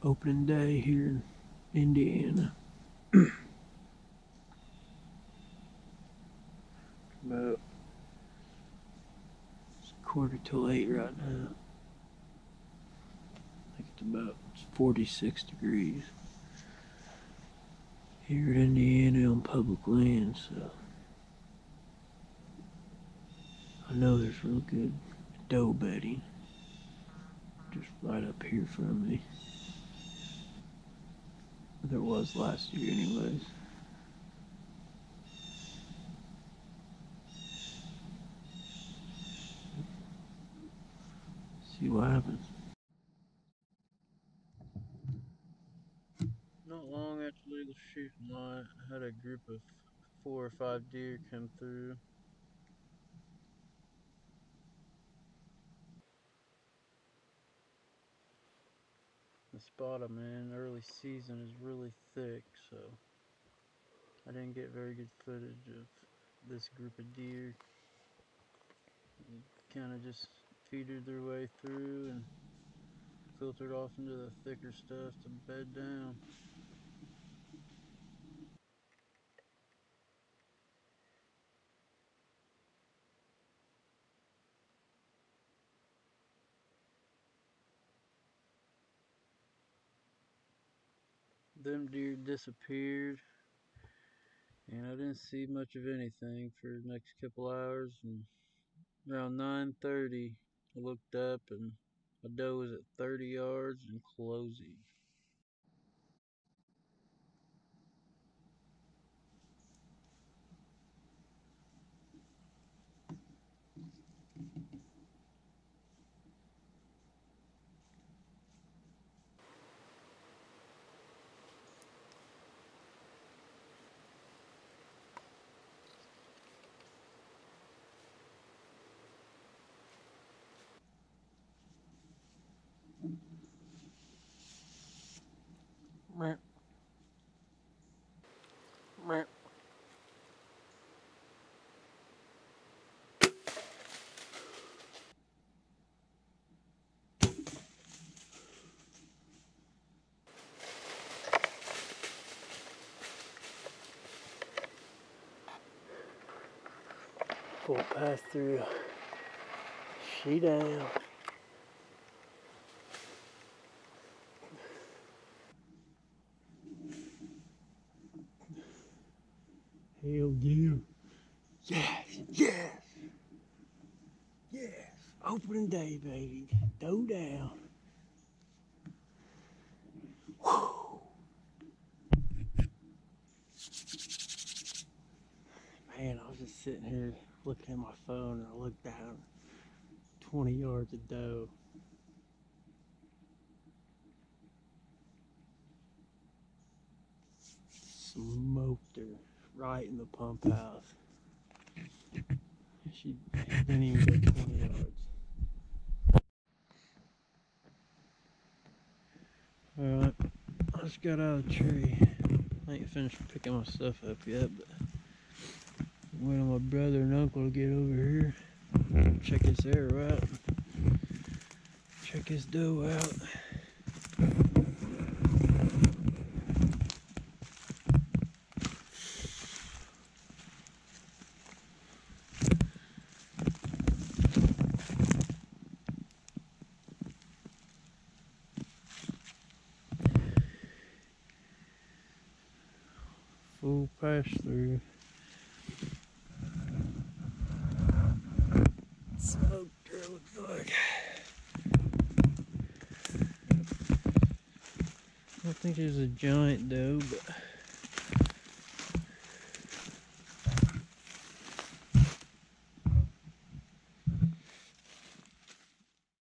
Opening day here in Indiana. About it's 7:45 right now. I think it's about 46 degrees here in Indiana on public land, so I know there's real good doe bedding just right up here from me. There was last year anyways. See what happens. Not long after legal shooting night, I had a group of 4 or 5 deer come through. The spot I'm in, early season, is really thick, so I didn't get very good footage of this group of deer. Kind of just feedered their way through and filtered off into the thicker stuff to bed down. Them deer disappeared, and I didn't see much of anything for the next couple hours. And around 9:30, I looked up and a doe was at 30 yards and closing. Meh. Meh. Full pass through. She down. Hell yeah. Yes, yes, yes. Opening day, baby. Doe down. Whew. Man, I was just sitting here looking at my phone and I looked down. 20 yards of doe. Smoked her right in the pump house. She didn't even go 20 yards. Alright, I just got out of the tree. I ain't finished picking my stuff up yet, but I'm waiting on my brother and uncle to get over here. Check his hair out. Check his doe out. Full pass through. Smoked her, looks like. I don't think it was a giant doe, but